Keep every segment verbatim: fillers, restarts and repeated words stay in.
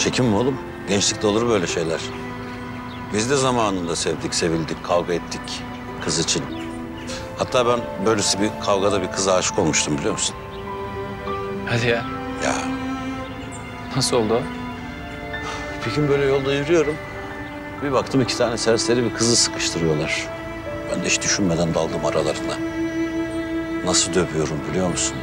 Çekinme oğlum. Gençlikte olur böyle şeyler. Biz de zamanında sevdik, sevildik, kavga ettik kız için. Hatta ben böylesi bir kavgada bir kıza aşık olmuştum biliyor musun? Hadi ya. Ya Nasıl oldu o? bir gün böyle yolda yürüyorum. Bir baktım iki tane serseri bir kızı sıkıştırıyorlar. Ben de hiç düşünmeden daldım aralarına. Nasıl dövüyorum biliyor musun?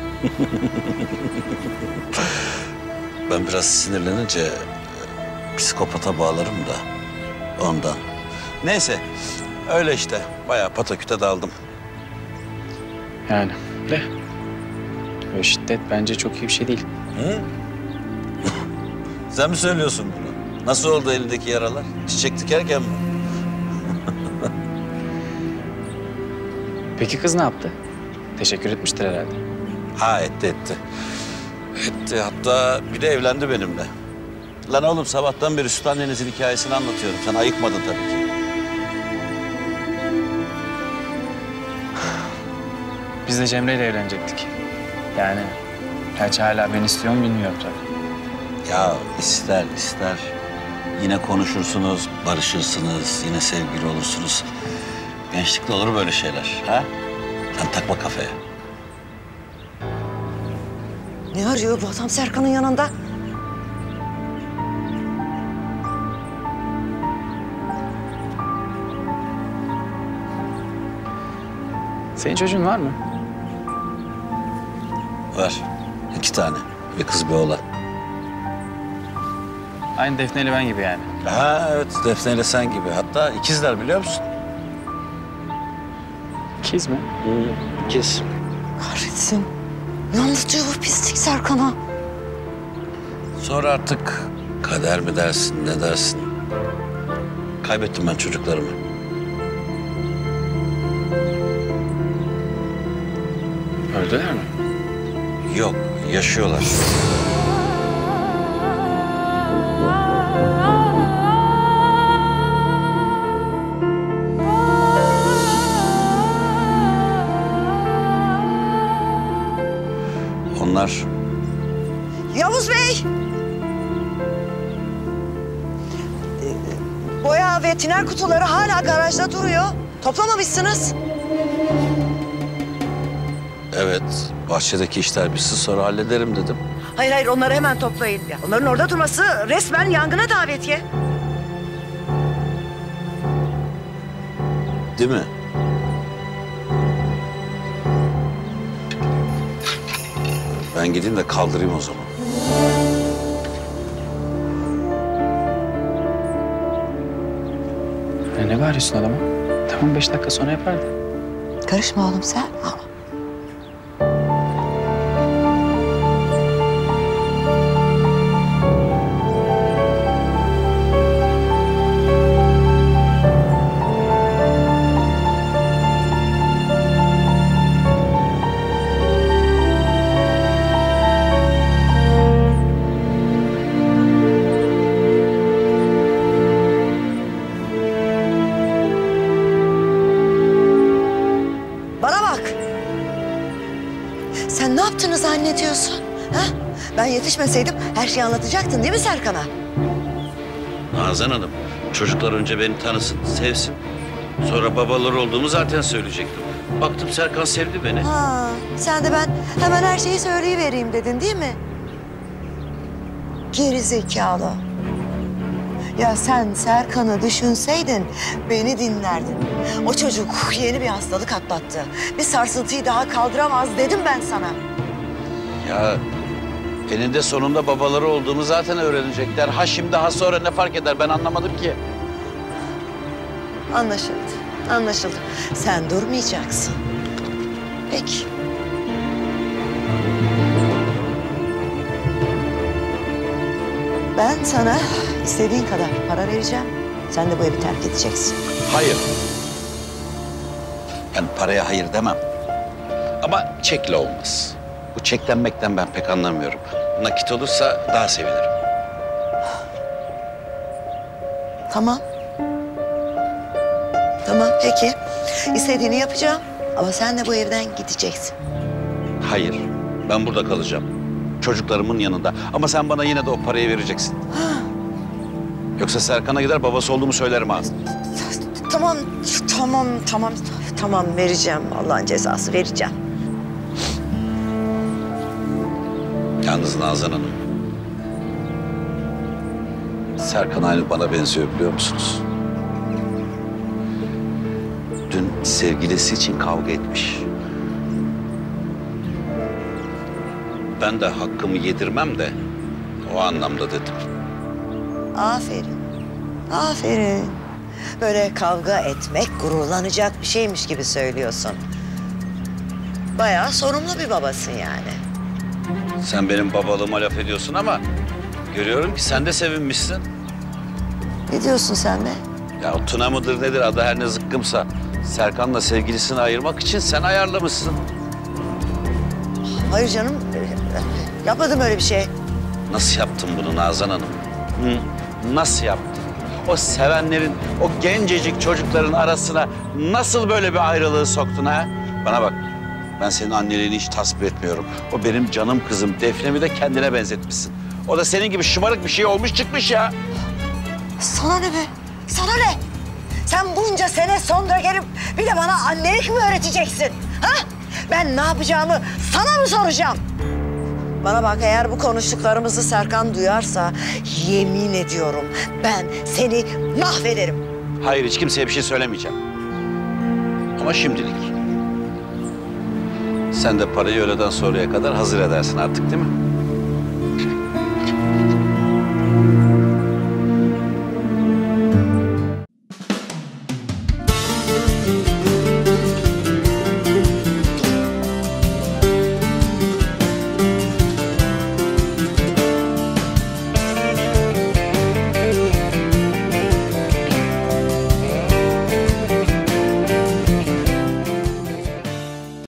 Ben biraz sinirlenince e, psikopata bağlarım da ondan. Neyse öyle işte bayağı pataküte daldım. Yani de. Böyle şiddet bence çok iyi bir şey değil. Hı? Sen mi söylüyorsun bunu? Nasıl oldu elindeki yaralar? Çiçek dikerken mi? Peki kız ne yaptı? Teşekkür etmiştir herhalde. Ha etti etti. Etti hatta bir de evlendi benimle. Lan oğlum sabahtan beri Süt annenizin hikayesini anlatıyorum. Sen ayıkmadın tabii ki. Biz de Cemre ile evlenecektik. Yani gerçi hala ben istiyor mu bilmiyorum tabii. Ya ister ister. Yine konuşursunuz, barışırsınız, yine sevgili olursunuz. Gençlikte olur böyle şeyler. Ha? Sen takma kafaya. Ne arıyor bu adam Serkan'ın yanında? Senin çocuğun var mı? Var. İki tane. Bir kız bir oğlan. Aynı Defne ile ben gibi yani. Ha evet Defne ile sen gibi. Hatta ikizler biliyor musun? İkiz mi? Hı, ikiz. Kahretsin. Ne anlatıyor bu pislik Serkan'a? Sonra artık kader mi dersin, ne dersin? Kaybettim ben çocuklarımı. Öldüler mi? Yok, yaşıyorlar. Onlar Yavuz Bey! Ee, Boya ve tiner kutuları hala garajda duruyor. Toplamamışsınız. evet, bahçedeki işler bitsin sonra hallederim dedim. Hayır hayır onları hemen toplayın. Ya, onların orada durması resmen yangına davetiye. Değil mi? Ben gideyim de kaldırayım o zaman. Ya ne bağırıyorsun adama? Tamam beş dakika sonra yapardı. Karışma oğlum sen. Aa. Bana bak. Sen ne yaptığını zannediyorsun? Ha? Ben yetişmeseydim her şeyi anlatacaktın değil mi Serkan'a? Nazan Hanım, çocuklar önce beni tanısın, sevsin. Sonra babaları olduğumu zaten söyleyecektim. Baktım Serkan sevdi beni. Ha, sen de ben hemen her şeyi söyleyivereyim dedin değil mi? Geri zekalı. Ya sen Serkan'ı düşünseydin beni dinlerdin. O çocuk yeni bir hastalık atlattı. Bir sarsıntıyı daha kaldıramaz dedim ben sana. Ya eninde sonunda babaları olduğumu zaten öğrenecekler. Ha şimdi ha sonra ne fark eder ben anlamadım ki. Anlaşıldı, anlaşıldı. Sen durmayacaksın. Peki. Ben sana istediğin kadar para vereceğim. Sen de bu evi terk edeceksin. Hayır. Ben paraya hayır demem. Ama çekle olmaz. Bu çeklenmekten ben pek anlamıyorum. Nakit olursa daha sevinirim. Tamam. Tamam, peki. İstediğini yapacağım. Ama sen de bu evden gideceksin. Hayır, ben burada kalacağım. Çocuklarımın yanında. Ama sen bana yine de o parayı vereceksin. Yoksa Serkan'a gider babası olduğumu söylerim ha. Tamam, tamam, tamam, tamam vereceğim. Allah'ın cezası vereceğim. Yalnız Nazan Hanım. Serkan aynı bana benziyor biliyor musunuz? Dün sevgilisi için kavga etmiş. Ben de hakkımı yedirmem de o anlamda dedim. Aferin, aferin. Böyle kavga etmek gururlanacak bir şeymiş gibi söylüyorsun. Bayağı sorumlu bir babasın yani. Sen benim babalığıma laf ediyorsun ama görüyorum ki sen de sevinmişsin. Ne diyorsun sen be? Ya o Tuna mıdır nedir adı her ne zıkkımsa Serkan'la sevgilisini ayırmak için sen ayarlamışsın. Hayır canım, yapmadım öyle bir şey. Nasıl yaptın bunu Nazan Hanım? Hı? Nasıl yaptın? O sevenlerin, o gencecik çocukların arasına nasıl böyle bir ayrılığı soktun ha? Bana bak, ben senin anneliğini hiç tasvip etmiyorum. O benim canım kızım, Defne'mi de kendine benzetmişsin. O da senin gibi şımarık bir şey olmuş çıkmış ya. Sana ne be? Sana ne? Sen bunca sene sonra gelip bir de bana annelik mi öğreteceksin? Ha? Ben ne yapacağımı sana mı soracağım? Bana bak, eğer bu konuştuklarımızı Serkan duyarsa yemin ediyorum ben seni mahvederim. Hayır, hiç kimseye bir şey söylemeyeceğim. Ama şimdilik. Sen de parayı öğleden sonraya kadar hazır edersin artık değil mi?